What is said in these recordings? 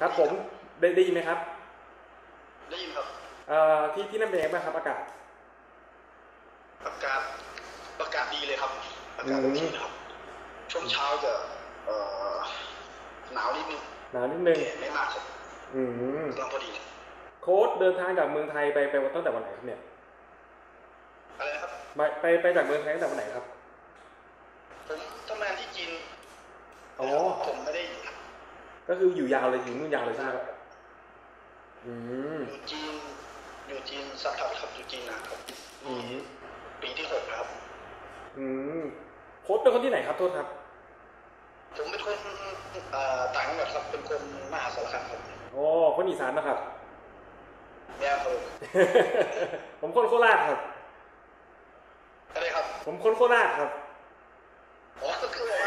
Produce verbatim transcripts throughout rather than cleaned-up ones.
ครับผมได้ได้ยินไหมครับได้ยินครับเอ่อที่ที่นั่นเป็นยังไงบ้างครับอากาศอากาศอากาศดีเลยครับอาอืกาศโอเคมนะครับช่วงเช้าจะเอ่อหนาวนิดนึงหนาวนิดนึงแต่ไม่มากครับอืมกำลังพอดีโค้ชเดินทางจากเมืองไทยไปไปตั้งแต่วันไหนครับเนี่ยอะไรนะครับไปไปไปจากเมืองไทยตั้งแต่วันไหนครับผมทำงานที่จีนอ๋อผมไม่ได้ก็คืออยู่ยาวเลยอยู่นู่นยาวเลยใช่ไหมครับอืมอยู่จีนอยู่จีนสักพักครับอยู่จีนนะครับอืมปีที่หกครับอืมโค้ชเป็นคนที่ไหนครับโทษครับผมเป็นคนต่างจังหวัดครับเป็นคนมหาสารคามครับอ๋อคนอีสานนะครับเนี่ยครับผมคนโคราชครับอะไรครับผมคนโคราชครับอ๋อก็คือว่า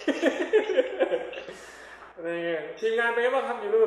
ทีมงานเป็นไงบ้างครับอยู่นู่น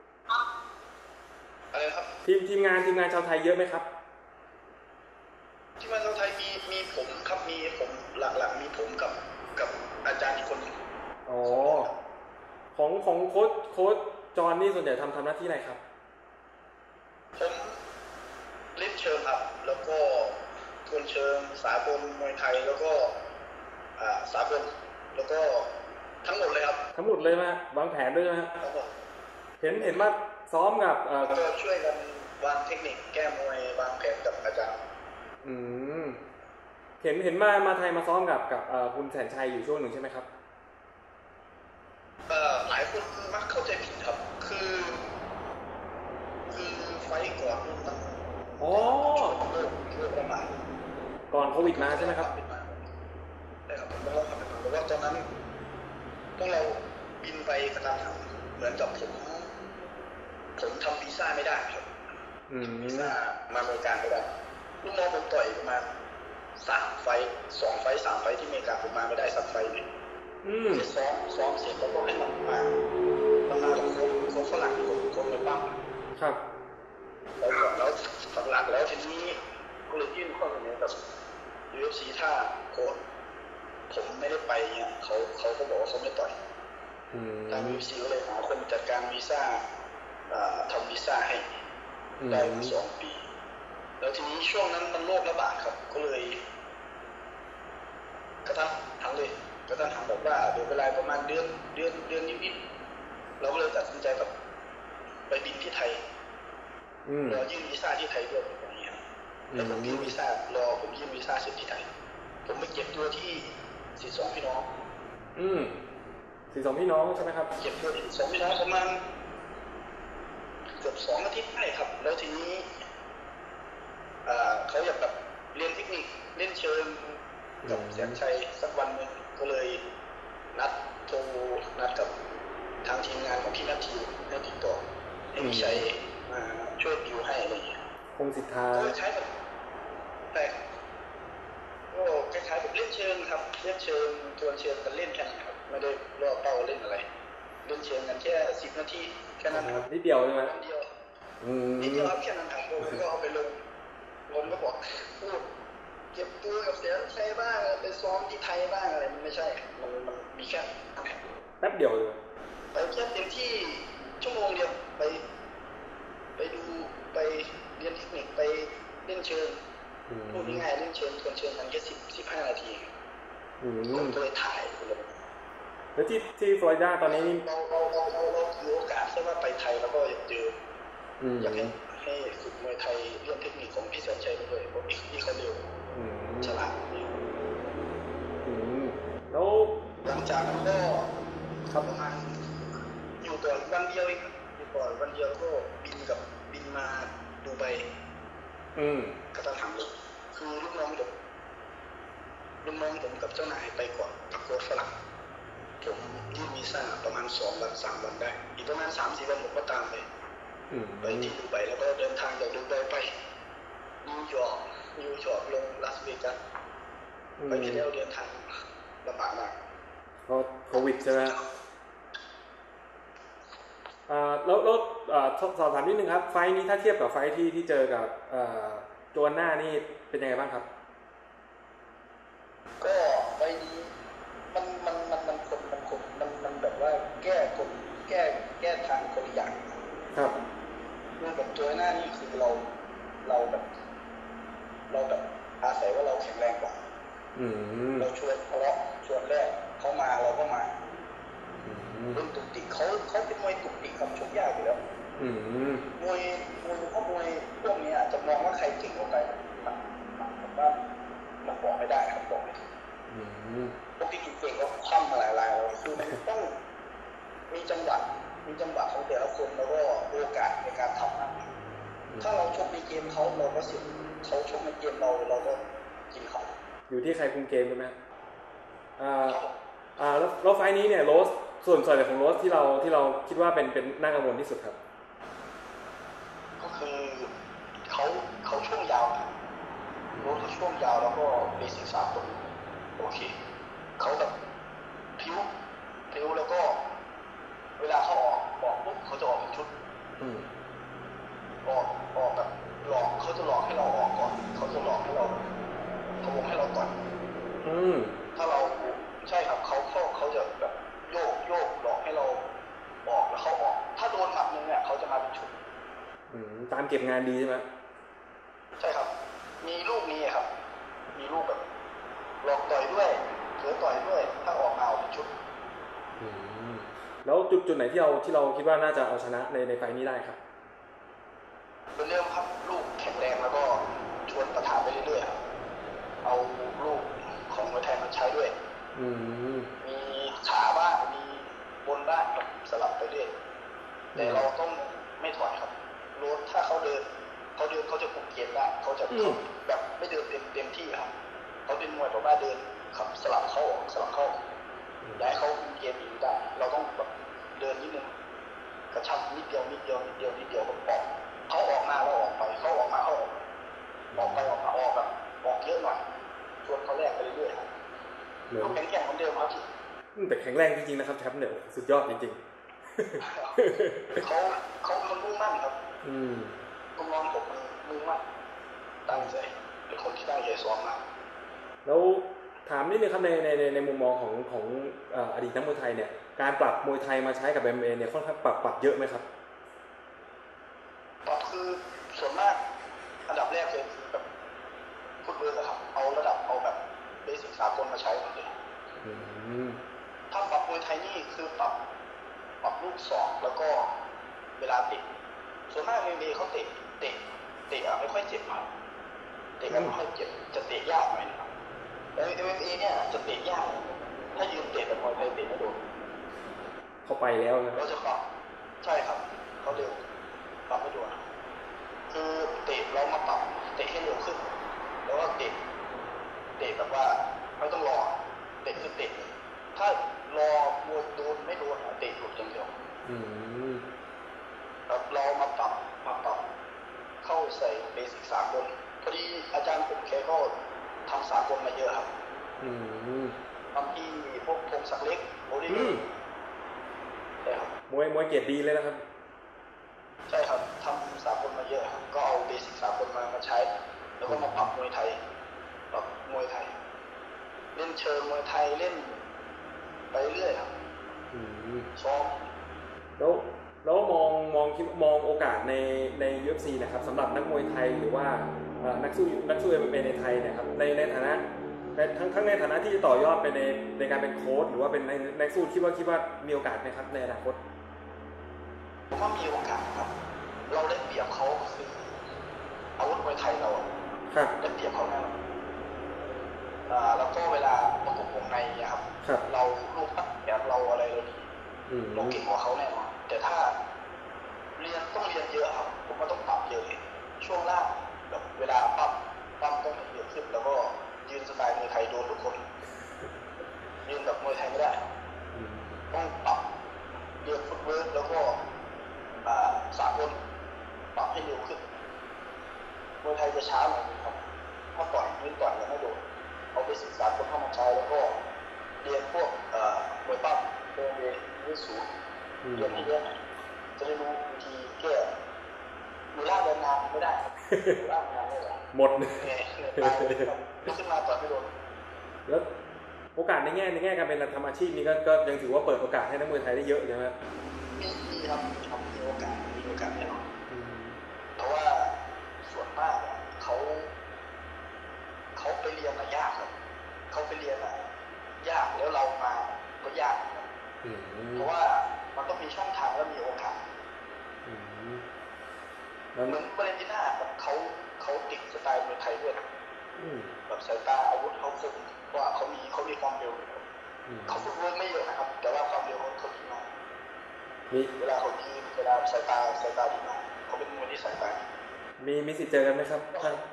อะไรครับทีมทีมงานทีมงานชาวไทยเยอะไหมครับที่มาชาวไทยมีมีผมครับมีผมหลักๆมีผมกับกับอาจารย์อีกคนนึงอ๋อของของโค้ชโค้ชจอห์นนี่ส่วนใหญ่ทำทำหน้าที่อะไรครับผมเล่นเชิงครับแล้วก็ทวนเชิงสากลมวยไทยแล้วก็อ่าสากลแล้วก็ทั้งหมดเลยครับทั้งหมดเลยมาวางแผนด้วยนะทั้งหมดเห็นเห็นว่าซ้อมกับเอ่อก็ช่วยกันวางเทคนิคแก้มวยวางแผนกับอาจารย์อืมเห็นเห็นมามาไทยมาซ้อมกับกับเอ่อคุณแสนชัยอยู่ช่วงหนึ่งใช่ไหมครับเอ่อหลายคนมักเข้าใจผิดครับคือคือไฟก่อนตั้งอ๋อเริ่มเริ่มประมาณก่อนโควิดมาใช่ไหมครับใช่ครับผมเล่าความเป็นมาเพราะว่าตอนนั้นพวกเราบินไปกระทันหันเหมือนกับผมผมทำวีซ่าไม่ได้ครับวีซ่ามาอเมริกาไม่ได้ลูกน้องผมต่อยประมาณสามไฟสองไฟสามไฟที่อเมริกาผมมาไม่ได้สักไฟเลยซ้อมซ้อมเสร็จแล้วก็ให้มันมามันมากับคนคนฝรั่งคนคนในบ้านครับแล้วก่อนแล้วหลักๆแล้วทีนี้ก็เลยยื่นข้อเสนอกับ ยู เอฟ ซี ถ้าโค้ชผมไม่ได้ไปเนี่ยเขาเขาก็บอกว่าเขาไม่ต่อยทาง ยู เอฟ ซี ก็เลยหาคนจัดการวีซ่าทำวีซ่าให้ได้สองปีแล้วทีนี้ช่วงนั้นมันโรคระบาดครับก็เลยกระทั่งหันเลยกระทั่งหันบอกว่าเดี๋ยวเวลาประมาณเดือนเดือนเดือนนิดๆเราก็เลยตัดสินใจกับไปบินที่ไทยรอยื่นวีซ่าที่ไทยด้วยอย่างนี้ครับแล้วผมยื่นวีซ่ารอผมยื่นวีซ่าเสร็จที่ไทยผมไปเก็บตัวที่สี่สองพี่น้องอืมสี่สองพี่น้องใช่ไหมครับเก็บตัวที่สองพี่น้องประมาณเกือบสองอาทิตย์ได้ครับแล้วทีนี้เขาอยากแบบเรียนเทคนิคเล่นเชิงกับแสนชัยสักวันหนึ่งก็เลยนัดโทรนัดกับทางทีมงานของพี่นัททีให้ติดต่อให้มีชัยมาช่วยดิวให้อะไรอย่างเงี้ยคงสิทธาก็ใช้แบบแต่ก็คล้ายๆแบบเล่นเชิงครับเล่นเชิงทวนเชิงกันเล่นแค่นั้นครับไม่ได้ล่อเป้าเล่นอะไรเล่นเชิงกันแค่สิบนาทีแค่นั้นครับนิดเดียวใช่ไหมนิดเดียวนิดเดียวครับแค่นั้นครับผมก็เอาไปลงลงก็บอกพูดเก็บตัวกับเสียใช้บ้างไปซ้อมที่ไทยบ้างอะไรมันไม่ใช่มันมันมีแค่แป๊บเดียวเลยไปแค่เต็มที่ชั่วโมงเดียวไปไปดูไปเรียนเทคนิคไปเล่นเชิงพูดง่ายๆเล่นเชิงทวนเชิงกันแค่สิบสิบห้านาทีผมก็เลยถ่ายเลยแล้วที่ที่ฟลอริดาตอนนี้เราเราเราเราเราถือโอกาสแค่ว่าไปไทยแล้วก็อยากเจออยากให้ให้ฝึกมวยไทยเรื่องเทคนิคของพี่แสนชัยด้วยเพราะพี่เขาเร็วฉลาดแล้วหลังจากนั้นก็ประมาณอยู่ต่อวันเดียวเองอยู่ต่อวันเดียวก็บินกับบินมาดูไบกระทั่งเลยคือลูกน้องผมลูกน้องผมกับเจ้านายไปก่อนกับโค้ชฝรั่งผมยื่นวีซ่าประมาณสองวันสามวันได้อีกประมาณสามสี่วันผมก็ตามไปไปที่ดูไบแล้วก็เดินทางจากดูไบไปนิวยอร์กนิวยอร์กลงลาสเวกัสไปที่แล้วเดินทางลำบากมากเพราะโควิดใช่ไหมแล้วแล้วสอบถามนิดนึงครับไฟนี้ถ้าเทียบกับไฟที่ที่เจอกับโจนหน้านี่เป็นยังไงบ้างครับก็ไฟนี้มันมันมันมันคนมันคนมันมันแบบว่าแก้คนแก้แก้ทางคนละอย่างครับเรื่องแบบตัวหน้านี่คือเราเราแบบเราแบบอาศัยว่าเราแข็งแรงกว่าเราชวนทะเลาะชวนแรกเขามาเราก็มาเรื่องตุกติกเขาเขาเป็นมวยตุกติกครับชกยากอยู่แล้วมวยมวยพวกมวยพวกนี้จะมองว่าใครเก่งกว่าใครมันมันว่ามันบอกไม่ได้ครับบอกไม่ถูกพวกที่เก่งก็คว่ำมาหลายๆเราคือมันต้องมีจังหวะมีจังหวะของแต่ละคนแล้วก็โอกาสในการทำนั่นถ้าเราชกในเกมเขาเราก็เสียเขาชกในเกมเราเราก็กินเขาอยู่ที่ใครคุมเกมใช่ไหมอ่าอ่าแล้วแล้วไฟล์นี้เนี่ยโรสส่วนส่วนใหญ่ของโรสที่เราที่เราคิดว่าเป็นเป็นน่ากังวลที่สุดครับก็คือเขาเขาช่วงยาวโรสช่วงยาวแล้วก็เบสิกสามคนโอเคเขาแบบผิวผิวแล้วก็เวลาเขาออกออกปุ๊บเขาจะออกเป็นชุดออกออกแบบหลอกเขาจะหลอกให้เราออกก่อนเขาจะหลอกให้เราพะวงให้เราก่อนถ้าเราใช่ครับเขาเขาเขาจะแบบโยกโยกหลอกให้เราออกแล้วเขาออกถ้าโดนหมัดนึงเนี่ยเขาจะมาเป็นชุดตามเก็บงานดีใช่ไหมใช่ครับมีลูกนี้ครับมีลูกแบบหลอกต่อยด้วยเถือต่อยด้วยถ้าออกมาเป็นชุดแล้วจุดจุดไหนที่เราที่เราคิดว่าน่าจะเอาชนะในในไฟนี้ได้ครับเป็นเรื่องครับลูกแข็งแรงแล้วก็ชวนประทานไปเรื่อยๆเอาลูกของมวยไทยมาใช้ด้วยมีขาบ้างมีบนบ้างครับสลับไปเรื่อยแต่เราต้องไม่ถอยครับรถถ้าเขาเดินเขาเดินเขาจะคุมเกมได้เขาจะแบบไม่เดินเต็มเต็มที่ครับเขาเป็นมวยแบบว่าเดินขับสลับเข้าสลับเข้าได้เขาคุมเกมอยู่ได้เราต้องแบบเดินนิดนึงกระชับนิดเดียวนิดเดียวนิดเดียวนิดเดียวก็ออกเขาออกมาเราออกไปเขาออกมาเขาออกออกไปออกมาออกแบบออกเยอะหน่อยชวนเขาแรกไปเรื่อยๆครับเขาแข็งแกร่งเหมือนเดิมครับแต่แข็งแรงจริงๆนะครับแชมป์เนี่ยสุดยอดจริงๆเขาเขาเป็นคนมุ่งมั่นครับต้องลองผมมุ่งมั่นตั้งใจเป็นคนที่ตั้งใจซ้อมมากแล้วถามนิดนึงครับในในในในมุมมองของของอดีตนักมวยไทยเนี่ยการปรับมวยไทยมาใช้กับ เอ็ม เอ็ม เอ เนี่ยค่อนข้างปรับปรับเยอะไหมครับปรับคือส่วนมากอันดับแรกเลยคือแบบฟุตเวิร์กครับเอาระดับเอาแบบเบสิกสากลมาใช้หมดเลยถ้าปรับมวยไทยนี่คือปรับปรับลูกศอกแล้วก็เวลาเตะส่วนมากเอ็ม เอ็ม เอเขาเตะเตะเตะไม่ค่อยเจ็บครับเตะไม่ค่อยเจ็บจะเตะยากหน่อยนะครับแต่ เอ็ม เอ็ม เอ เนี่ยจะเตะยากถ้ายืนเตะแบบมวยไทยเตะไม่โดนเขาไปแล้วนะเราจะปรับใช่ครับเขาเร็วปรับไม่โดนคือเตะเรามาปรับเตะให้เร็วขึ้นแล้วก็เตะเตะแบบว่าไม่ต้องรอเตะคือเตะถ้ารอมวยโดนไม่โดนเตะหลุดอย่างเดียวเรามาปรับมาปรับเข้าใส่เบสิกสากลพอดีอาจารย์ผมแกก็ทำสากลมาเยอะครับทำที่พวกพงศักดิ์เล็กโอลิเวอร์ใช่ครับมวยมวยเกียรติดีเลยนะครับใช่ครับทำสากลมาเยอะครับก็เอาเบสิกสากลมามาใช้แล้วก็มาปรับมวยไทยปรับมวยไทยเล่นเชิงมวยไทยเล่นไปเรื่อยครับซ้อมแล้วแล้วมองมองคิดมองโอกาสในใน ยู เอฟ ซี นะครับสำหรับนักมวยไทยหรือว่านักสู้นักสู้ เอ็ม เอ็ม เอ ในไทยเนี่ยครับในในฐานะทั้งทั้งในฐานะที่จะต่อยอดไปในในการเป็นโค้ชหรือว่าเป็นนักสู้คิดว่าคิดว่ามีโอกาสไหมครับในอนาคตผมว่ามีโอกาสครับเราได้เปรียบเขาคืออาวุธมวยไทยเราได้เปรียบเขาแน่แล้วก็เวลาประกบวงในครับเราลูกพัดแบบเราอะไรเราดีเราเก่งกว่าเขาแน่นอนแต่ถ้าเรียนต้องเรียนเยอะครับผมก็ต้องปรับเยอะช่วงล่างแบบเวลาปั๊มปั๊มต้องเยอะขึ้นแล้วก็ยืนสไตล์มวยไทยโดนทุกคนยืนแบบมวยไทยไม่ได้ต้องปรับเรียนฟุตเวิร์กแล้วก็สากลปรับให้เร็วขึ้นมวยไทยจะช้าหน่อยครับถ้าต่อยยืนต่อยยังไม่โดนเอาไปศึกษาคนเข้ามาใช้แล้วก็เรียนพวกมวยปั๊มเรียนเรียนสูงเรียนให้เยอะจะได้รู้วิธีแก้มือล่าเดินนานไม่ได้มือล่านานไม่ได้หมดเนี่ยตายเลยครับขึ้นมาต่อยไม่โดนแล้วโอกาสในแง่ในแง่การเป็นทำอาชีพนี้ก็ก็ยังถือว่าเปิดโอกาสให้นักมวยไทยได้เยอะใช่ไหมมีมีครับเหมือนวาเลนติน่าแบบเขาเขาติดสไตล์มวยไทยด้วยแบบสายตาอาวุธเขาคมว่าเขามีเขามีความเร็วเขาฝึกมวยไม่เยอะนะครับแต่ว่าความเร็วเขาดีมากเวลาเขายืนเวลาสายตาสายตาดีมากเขาเป็นมวยที่สายตามีมีสิทธิ์เจอกันไหมครับท่าน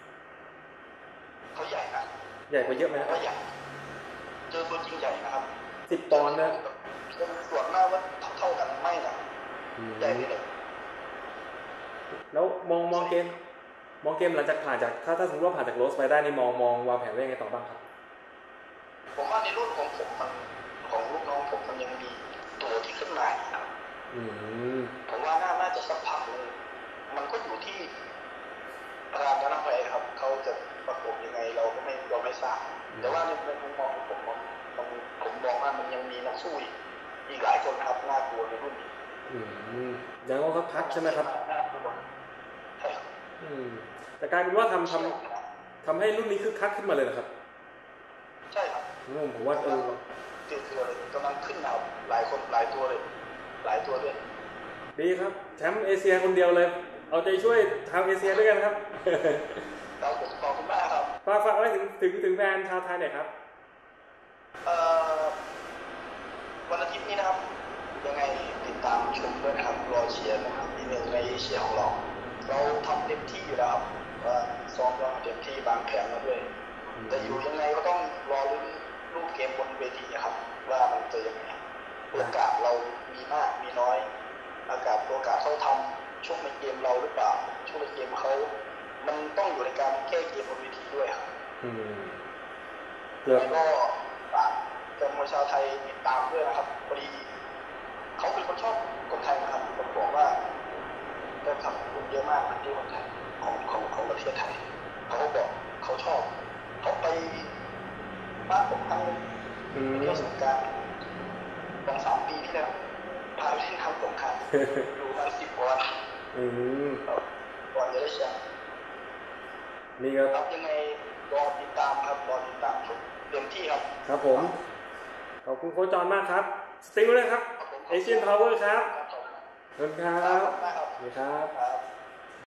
เขาใหญ่นะใหญ่กว่าเยอะไหมครับใหญ่เจอตัวจริงใหญ่นะครับสิบปอนด์นะส่วนมากว่าเท่ากันไม่นะใหญ่เลยแล้วมองมองเกมมองเกมหลังจากผ่านจากถ้าถ้าสมมติว่าผ่านจากโรสไปได้นี่มองมองวางแผนไว้ยังไงต่อบ้างครับผมว่าในรุ่นของผมมันของลูกน้องผมมันยังมีตัวที่ขึ้นมาครับผมว่าน่าน่าจะสักพักเลยมันก็อยู่ที่ประธานคณะมวยครับเขาจะประกบยังไงเราก็ไม่เราไม่ทราบแต่ว่าในมุมมองของผมผมผมมองว่ามันยังมีนักสู้อีกหลายคนครับน่ากลัวในรุ่นนี้ยังว่าเขาพักใช่ไหมครับใช่แต่กลายเป็นว่าทำทำทำให้รุ่นนี้คึกคักขึ้นมาเลยนะครับใช่ครับผมว่าเออเกิดตัวเลยกำลังขึ้นหนาวหลายคนหลายตัวเลยหลายตัวด้วยดีครับแชมป์เอเชียคนเดียวเลยเอาใจช่วยทางเอเชียด้วยกันครับเราขอบคุณมากครับฝากฝากไว้ถึงถึงถึงแฟนชาวไทยหน่อยครับเอ่อวันอาทิตย์นี้นะครับยังไงติดตามชมด้วยนะครับรอเชียร์นะครับในในเอเชียของเราเราทำเต็มที่อยู่แล้วว่าซ้อมเราเต็มที่บางแผนมาด้วยแต่อยู่ยังไงก็ต้องรอลุ้นรูปเกมบนเวทีครับว่ามันจะยังไงโอกาสเรามีมากมีน้อยอากาศโอกาสเขาทำช่วงในเกมเราหรือเปล่าช่วงในเกมเขามันต้องอยู่ในการแก้เกมบนเวทีด้วยครับแล้วก็ฝากแฟนมวยชาวไทยติดตามด้วยนะครับพอดีเขาเป็นคนชอบคนไทยนะครับผมบอกว่าแฟนคลับคนเยอะมากที่คนไทยของของของประเทศไทยเขาบอกเขาชอบเขาไปบ้านผมทั้งเที่ยวสงกรานต์สองสามปีที่แล้วพาไปเล่นน้ำสงกรานต์อยู่มาสิบวันก่อนจะได้แชมป์นี่ครับยังไงรอติดตามครับรอติดตามชมเต็มที่ครับครับผมขอบคุณโค้ชจอนมากครับสติลเลยครับเอเชียนพาวเวอร์ครับขอบคุณครับนี่ครับ